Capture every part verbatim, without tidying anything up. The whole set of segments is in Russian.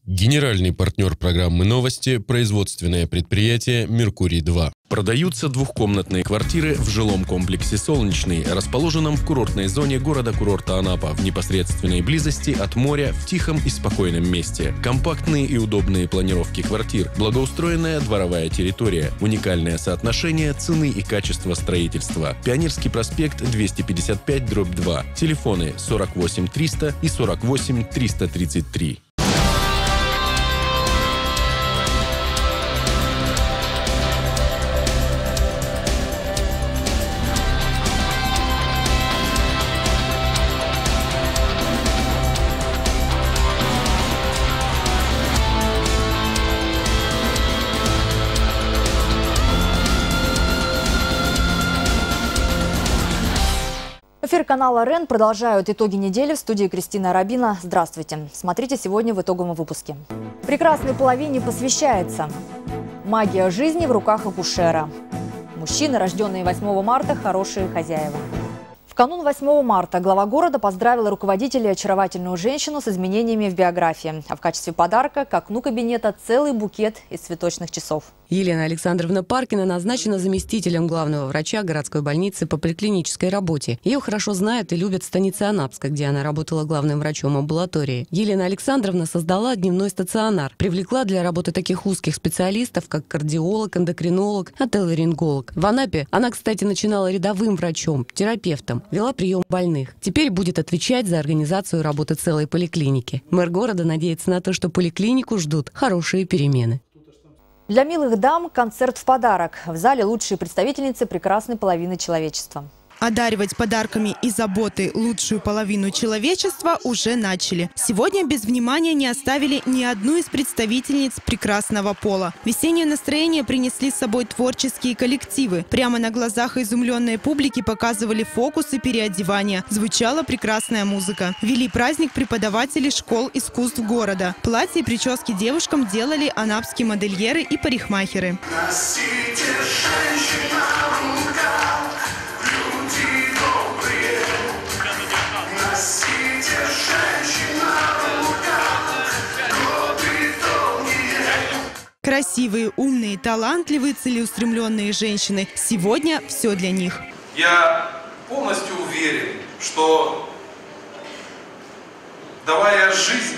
Генеральный партнер программы «Новости» – производственное предприятие «Меркурий-два». Продаются двухкомнатные квартиры в жилом комплексе «Солнечный», расположенном в курортной зоне города-курорта Анапа, в непосредственной близости от моря, в тихом и спокойном месте. Компактные и удобные планировки квартир, благоустроенная дворовая территория, уникальное соотношение цены и качества строительства. Пионерский проспект двести пятьдесят пять дробь два. Телефоны сорок восемь триста и сорок восемь триста тридцать три. Эфир канала РЕН продолжают итоги недели. В студии Кристина Рабина. Здравствуйте. Смотрите сегодня в итоговом выпуске. Прекрасной половине посвящается. Магия жизни в руках акушера. Мужчины, рожденные восьмого марта, хорошие хозяева. В канун восьмого марта глава города поздравила руководителя очаровательную женщину с изменениями в биографии. А в качестве подарка к окну кабинета целый букет из цветочных часов. Елена Александровна Паркина назначена заместителем главного врача городской больницы по поликлинической работе. Ее хорошо знают и любят в станице Анапска, где она работала главным врачом амбулатории. Елена Александровна создала дневной стационар. Привлекла для работы таких узких специалистов, как кардиолог, эндокринолог, отоларинголог. В Анапе она, кстати, начинала рядовым врачом, терапевтом. Вела прием больных. Теперь будет отвечать за организацию работы целой поликлиники. Мэр города надеется на то, что поликлинику ждут хорошие перемены. Для милых дам концерт в подарок. В зале лучшие представительницы прекрасной половины человечества. Одаривать подарками и заботой лучшую половину человечества уже начали. Сегодня без внимания не оставили ни одну из представительниц прекрасного пола. Весеннее настроение принесли с собой творческие коллективы. Прямо на глазах изумленной публики показывали фокусы переодевания. Звучала прекрасная музыка. Вели праздник преподаватели школ искусств города. Платья и прически девушкам делали анапские модельеры и парикмахеры. Красивые, умные, талантливые, целеустремленные женщины. Сегодня все для них. Я полностью уверен, что, давая жизнь,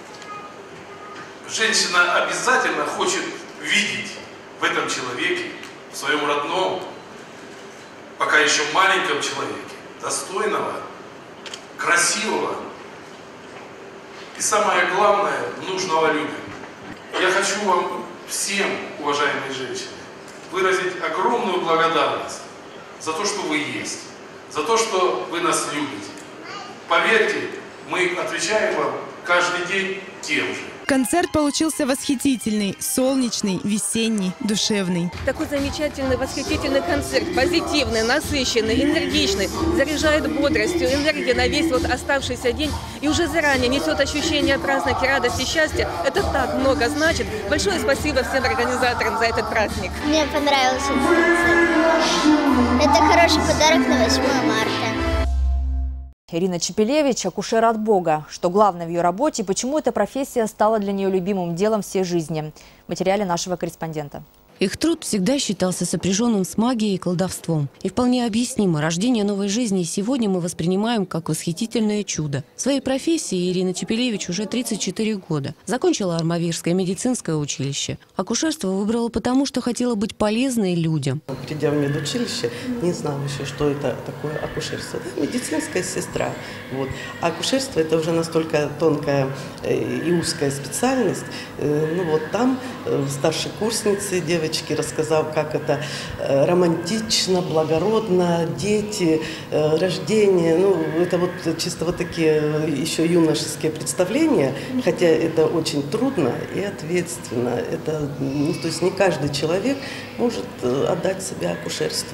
женщина обязательно хочет видеть в этом человеке, в своем родном, пока еще маленьком человеке, достойного, красивого и, самое главное, нужного людям. Я хочу вам всем, уважаемые женщины, выразить огромную благодарность за то, что вы есть, за то, что вы нас любите. Поверьте, мы отвечаем вам каждый день тем же. Концерт получился восхитительный, солнечный, весенний, душевный. Такой замечательный, восхитительный концерт, позитивный, насыщенный, энергичный, заряжает бодростью, энергией на весь вот оставшийся день и уже заранее несет ощущение праздника, радости, счастья. Это так много значит. Большое спасибо всем организаторам за этот праздник. Мне понравился концерт. Это хороший подарок на восьмое марта. Ирина Чепелевич – акушер от Бога. Что главное в ее работе и почему эта профессия стала для нее любимым делом всей жизни. В материале нашего корреспондента. Их труд всегда считался сопряженным с магией и колдовством. И вполне объяснимо, рождение новой жизни сегодня мы воспринимаем как восхитительное чудо. В своей профессии Ирина Чепелевич уже тридцать четыре года. Закончила Армавирское медицинское училище. Акушерство выбрала потому, что хотела быть полезной людям. Придя в медучилище, не знала еще, что это такое акушерство. Да, медицинская сестра. Вот. А акушерство – это уже настолько тонкая и узкая специальность. Ну вот там старшекурсницы, девочки, рассказав, как это романтично, благородно, дети, рождение. Ну, это вот чисто вот такие еще юношеские представления, хотя это очень трудно и ответственно. Это, ну, то есть не каждый человек может отдать себя акушерству.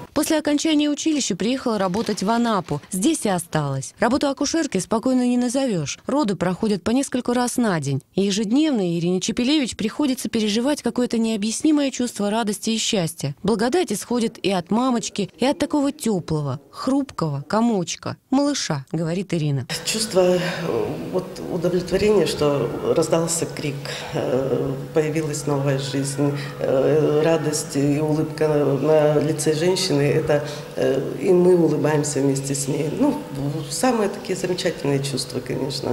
После окончания училища приехала работать в Анапу. Здесь и осталась. Работу акушерки спокойно не назовешь. Роды проходят по несколько раз на день. И ежедневно Ирине Чепелевич приходится переживать какое-то необъяснимое чувство радости и счастья. Благодать исходит и от мамочки, и от такого теплого, хрупкого комочка, малыша, говорит Ирина. Чувство вот, удовлетворения, что раздался крик, появилась новая жизнь, радость и улыбка на лице женщины, это и мы улыбаемся вместе с ней. Ну, самые такие замечательные чувства, конечно,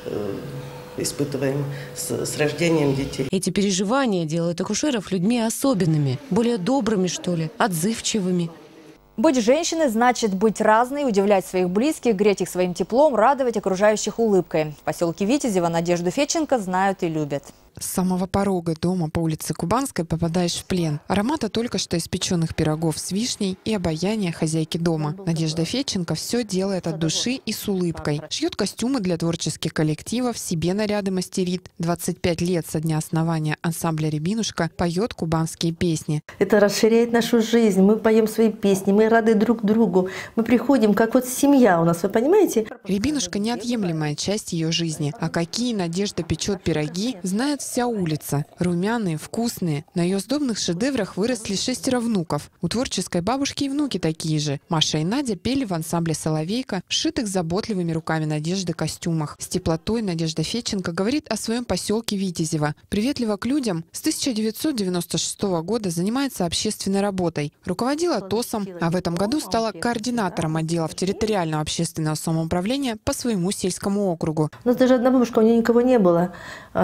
испытываем с, с рождением детей. Эти переживания делают акушеров людьми особенными, более добрыми, что ли, отзывчивыми. Быть женщиной значит быть разной, удивлять своих близких, греть их своим теплом, радовать окружающих улыбкой. В поселке Витязево Надежду Федченко знают и любят. С самого порога дома по улице Кубанской попадаешь в плен. Аромата только что испеченных пирогов с вишней и обаяние хозяйки дома. Надежда Федченко все делает от души и с улыбкой. Шьет костюмы для творческих коллективов, себе наряды мастерит. двадцать пять лет со дня основания ансамбля «Рябинушка» поет кубанские песни. Это расширяет нашу жизнь. Мы поем свои песни, мы рады друг другу. Мы приходим, как вот семья у нас, вы понимаете? «Рябинушка» — неотъемлемая часть ее жизни. А какие Надежда печет пироги, знает вся улица. Румяные, вкусные. На ее сдобных шедеврах выросли шестеро внуков. У творческой бабушки и внуки такие же. Маша и Надя пели в ансамбле «Соловейка», сшитых заботливыми руками Надежды костюмах. С теплотой Надежда Федченко говорит о своем поселке Витязево. Приветливо к людям, с тысяча девятьсот девяносто шестого года занимается общественной работой. Руководила ТОСом, а в этом году стала координатором отделов территориального общественного самоуправления по своему сельскому округу. У нас даже одна бабушка, у нее никого не было.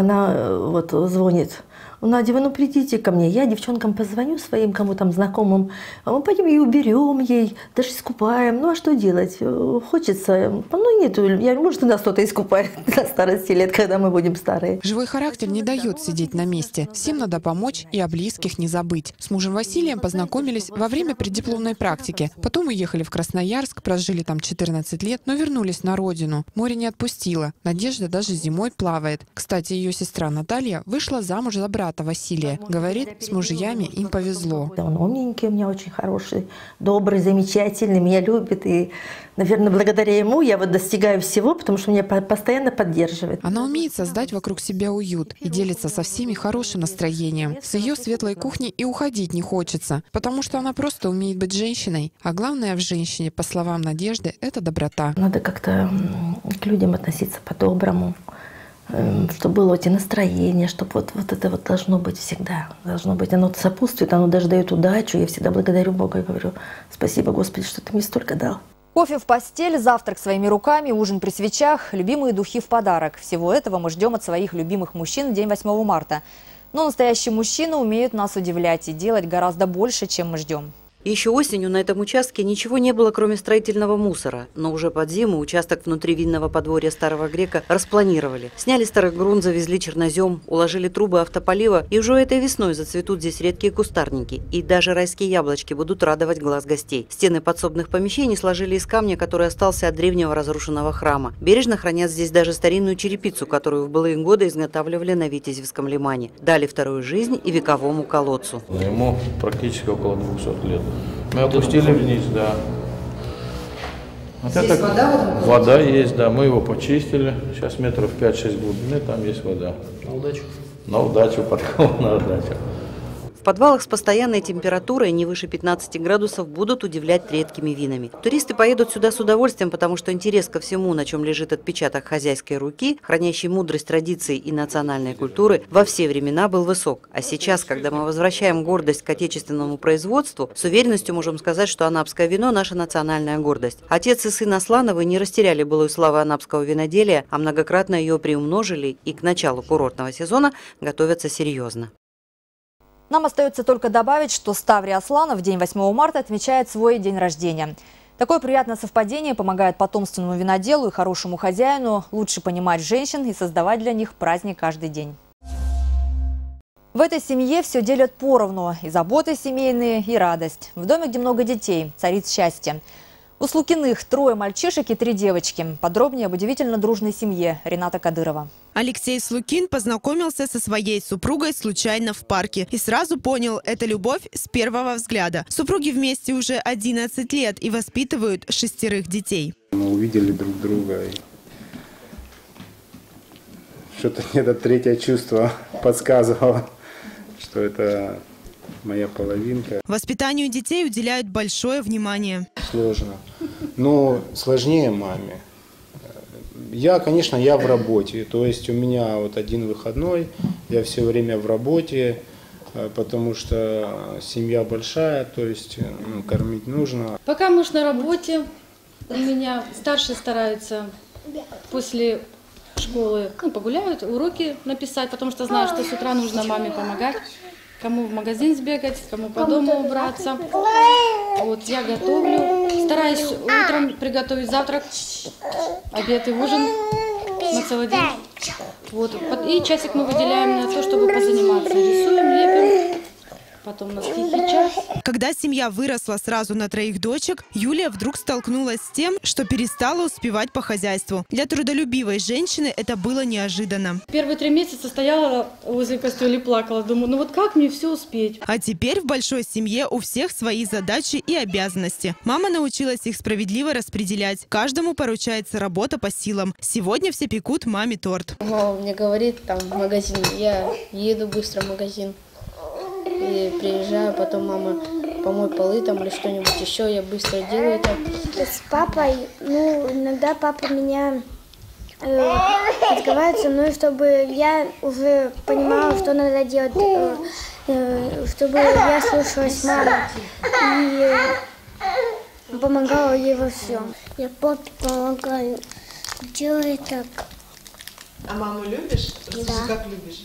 Она вот звонит. Надя, вы ну придите ко мне, я девчонкам позвоню своим, кому там знакомым, а мы пойдем и уберем ей, даже искупаем. Ну а что делать? Хочется. Ну нет, я, может, и нас кто-то искупает на старости лет, когда мы будем старые. Живой характер не дает сидеть на месте. Всем надо помочь и о близких не забыть. С мужем Василием познакомились во время преддипломной практики. Потом уехали в Красноярск, прожили там четырнадцать лет, но вернулись на родину. Море не отпустило. Надежда даже зимой плавает. Кстати, ее сестра Наталья вышла замуж за брата Василия. Говорит, с мужьями им повезло. Он умненький, у меня очень хороший, добрый, замечательный, меня любит. И, наверное, благодаря ему я вот достигаю всего, потому что меня постоянно поддерживает. Она умеет создать вокруг себя уют и делится со всеми хорошим настроением. С ее светлой кухни и уходить не хочется, потому что она просто умеет быть женщиной. А главное в женщине, по словам Надежды, это доброта. Надо как-то к людям относиться по-доброму, чтобы было эти настроения, чтобы вот, вот это вот должно быть всегда. Должно быть. Оно сопутствует, оно даже дает удачу. Я всегда благодарю Бога и говорю: спасибо, Господи, что ты мне столько дал. Кофе в постель, завтрак своими руками, ужин при свечах, любимые духи в подарок. Всего этого мы ждем от своих любимых мужчин в день восьмого марта. Но настоящие мужчины умеют нас удивлять и делать гораздо больше, чем мы ждем. Еще осенью на этом участке ничего не было, кроме строительного мусора. Но уже под зиму участок внутри винного подворья Старого Грека распланировали. Сняли старый грунт, завезли чернозем, уложили трубы автополива. И уже этой весной зацветут здесь редкие кустарники. И даже райские яблочки будут радовать глаз гостей. Стены подсобных помещений сложили из камня, который остался от древнего разрушенного храма. Бережно хранят здесь даже старинную черепицу, которую в былые годы изготавливали на Витязевском лимане. Дали вторую жизнь и вековому колодцу. Ему практически около двухсот лет. Мы опустили вниз, да. Вот здесь это, вода? Вода есть, да. Мы его почистили. Сейчас метров пять-шесть глубины, там есть вода. На удачу? На удачу, подкол на удачу. В подвалах с постоянной температурой не выше пятнадцати градусов будут удивлять редкими винами. Туристы поедут сюда с удовольствием, потому что интерес ко всему, на чем лежит отпечаток хозяйской руки, хранящей мудрость традиций и национальной культуры, во все времена был высок. А сейчас, когда мы возвращаем гордость к отечественному производству, с уверенностью можем сказать, что анапское вино – наша национальная гордость. Отец и сын Аслановы не растеряли былую славу анапского виноделия, а многократно ее приумножили и к началу курортного сезона готовятся серьезно. Нам остается только добавить, что Ставрий Асланов в день восьмого марта отмечает свой день рождения. Такое приятное совпадение помогает потомственному виноделу и хорошему хозяину лучше понимать женщин и создавать для них праздник каждый день. В этой семье все делят поровну – и заботы семейные, и радость. В доме, где много детей, царит счастье. У Слукиных трое мальчишек и три девочки. Подробнее об удивительно дружной семье. Рената Кадырова. Алексей Слукин познакомился со своей супругой случайно в парке. И сразу понял, это любовь с первого взгляда. Супруги вместе уже одиннадцать лет и воспитывают шестерых детей. Мы увидели друг друга. И что-то это третье чувство подсказывало, что это моя половинка. Воспитанию детей уделяют большое внимание. Сложно. Но сложнее маме. Я, конечно, я в работе. То есть у меня вот один выходной. Я все время в работе, потому что семья большая, то есть ну, кормить нужно. Пока муж на работе, у меня старшие стараются после школы ну, погуляют, уроки написать, потому что знаю, что с утра нужно маме помогать. Кому в магазин сбегать, кому по дому убраться. Вот, я готовлю. Стараюсь утром приготовить завтрак, обед и ужин на целый день. Вот. И часик мы выделяем на то, чтобы позаниматься. Рисуем, лепим. Потом у нас тихий час. Когда семья выросла сразу на троих дочек, Юлия вдруг столкнулась с тем, что перестала успевать по хозяйству. Для трудолюбивой женщины это было неожиданно. Первые три месяца стояла возле костюля и плакала. Думаю, ну вот как мне все успеть? А теперь в большой семье у всех свои задачи и обязанности. Мама научилась их справедливо распределять. Каждому поручается работа по силам. Сегодня все пекут маме торт. Мама мне говорит, там в магазин, я еду быстро в магазин. И приезжаю, потом мама помой полы там или что-нибудь еще, я быстро делаю это. С папой, ну, иногда папа меня э, разговаривает со мной, чтобы я уже понимала, что надо делать, э, э, чтобы я слушалась маму и э, помогала ей во всем. Я папе помогаю, делай так. А маму любишь? Да. Как любишь?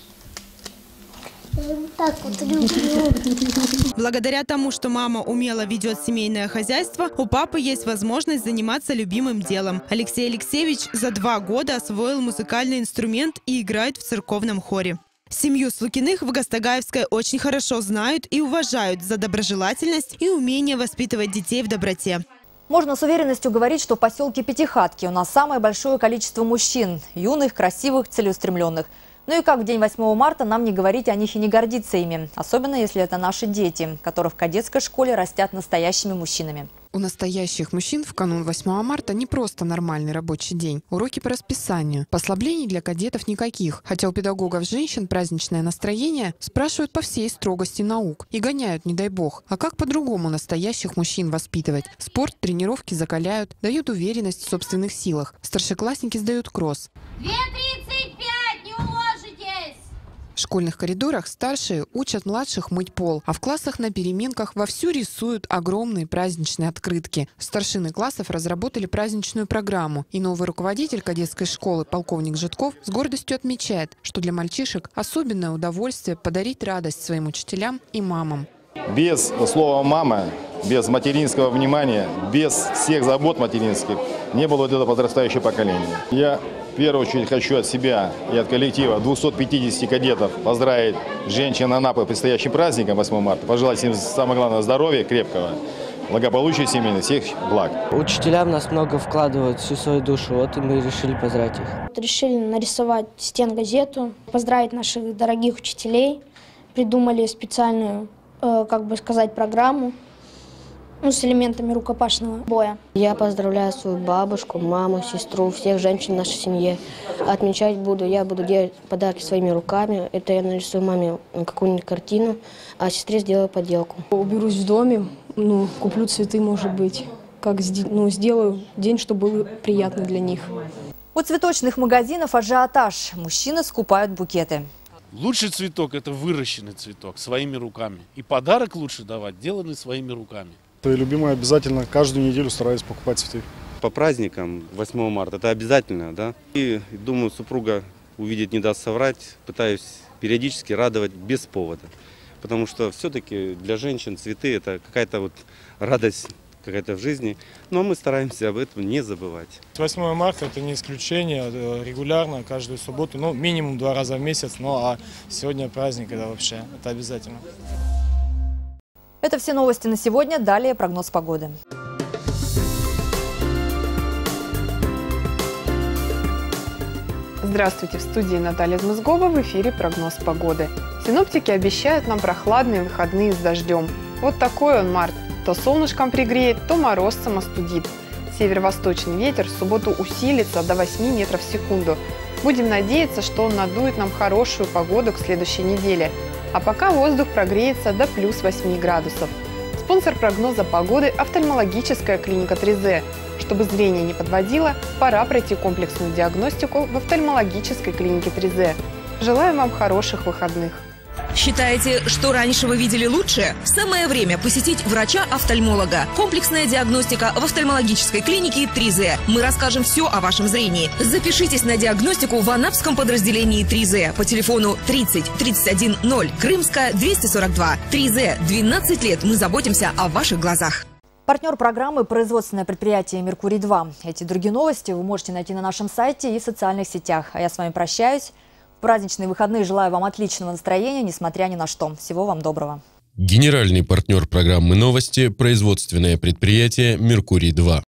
Так вот люблю. Благодаря тому, что мама умело ведет семейное хозяйство, у папы есть возможность заниматься любимым делом. Алексей Алексеевич за два года освоил музыкальный инструмент и играет в церковном хоре. Семью Слукиных в Гастагаевской очень хорошо знают и уважают за доброжелательность и умение воспитывать детей в доброте. Можно с уверенностью говорить, что в поселке Пятихатки у нас самое большое количество мужчин – юных, красивых, целеустремленных. Ну и как в день восьмого марта нам не говорить о них и не гордиться ими, особенно если это наши дети, которые в кадетской школе растят настоящими мужчинами. У настоящих мужчин в канун восьмого марта не просто нормальный рабочий день. Уроки по расписанию. Послаблений для кадетов никаких. Хотя у педагогов женщин праздничное настроение спрашивают по всей строгости наук. И гоняют, не дай бог. А как по-другому настоящих мужчин воспитывать? Спорт, тренировки закаляют, дают уверенность в собственных силах. Старшеклассники сдают кросс. две тридцать пять, не уложитесь! В школьных коридорах старшие учат младших мыть пол, а в классах на переменках вовсю рисуют огромные праздничные открытки. Старшины классов разработали праздничную программу, и новый руководитель кадетской школы, полковник Житков, с гордостью отмечает, что для мальчишек особенное удовольствие подарить радость своим учителям и мамам. Без слова «мама», без материнского внимания, без всех забот материнских не было вот этого подрастающего поколения. Я в первую очередь хочу от себя и от коллектива двухсот пятидесяти кадетов поздравить женщин Анапы предстоящим праздником восьмого марта. Пожелать им самое главное здоровья крепкого, благополучия семейных, всех благ. Учителя в нас много вкладывают всю свою душу, вот и мы решили поздравить их. Решили нарисовать стенгазету, поздравить наших дорогих учителей, придумали специальную, э, как бы сказать, программу. Ну, с элементами рукопашного боя. Я поздравляю свою бабушку, маму, сестру, всех женщин в нашей семье. Отмечать буду, я буду делать подарки своими руками. Это я нарисую маме какую-нибудь картину, а сестре сделаю поделку. Уберусь в доме, ну, куплю цветы, может быть. Как, ну, сделаю день, чтобы был приятный для них. У цветочных магазинов ажиотаж. Мужчины скупают букеты. Лучший цветок – это выращенный цветок своими руками. И подарок лучше давать, деланный своими руками. Твои любимые обязательно каждую неделю стараюсь покупать цветы. По праздникам восьмого марта это обязательно, да. И думаю, супруга увидеть не даст соврать, пытаюсь периодически радовать без повода. Потому что все-таки для женщин цветы это какая-то вот радость какая-то в жизни. Но мы стараемся об этом не забывать. восьмое марта это не исключение, регулярно, каждую субботу, ну минимум два раза в месяц. Ну а сегодня праздник, это вообще, это обязательно. Это все новости на сегодня. Далее прогноз погоды. Здравствуйте, в студии Наталья Змызгова, в эфире прогноз погоды. Синоптики обещают нам прохладные выходные с дождем. Вот такой он март. То солнышком пригреет, то морозцем остудит. Северо-восточный ветер в субботу усилится до восьми метров в секунду. Будем надеяться, что он надует нам хорошую погоду к следующей неделе. А пока воздух прогреется до плюс восьми градусов. Спонсор прогноза погоды – офтальмологическая клиника три зэ. Чтобы зрение не подводило, пора пройти комплексную диагностику в офтальмологической клинике три зэ. Желаю вам хороших выходных. Считаете, что раньше вы видели лучше? Самое время посетить врача-офтальмолога. Комплексная диагностика в офтальмологической клинике три зэ. Мы расскажем все о вашем зрении. Запишитесь на диагностику в анапском подразделении три зэ по телефону тридцать тридцать один ноль, Крымская, двести сорок два. три зэ. двенадцать лет мы заботимся о ваших глазах. Партнер программы – производственное предприятие «Меркурий-два». Эти и другие новости вы можете найти на нашем сайте и в социальных сетях. А я с вами прощаюсь. В праздничные выходные желаю вам отличного настроения, несмотря ни на что. Всего вам доброго. Генеральный партнер программы «Новости» – производственное предприятие «Меркурий-два».